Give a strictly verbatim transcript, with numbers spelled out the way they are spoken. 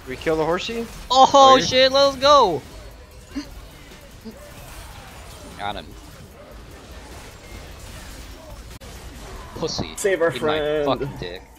We kill the horsey? Oh, Oh, shit, let's go! Got him. Pussy. Save our Eat friend. my fucking dick.